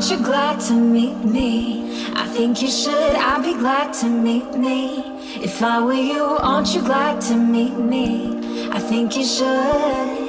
aren't you glad to meet me? I think you should, I'd be glad to meet me. If I were you, aren't you glad to meet me? I think you should.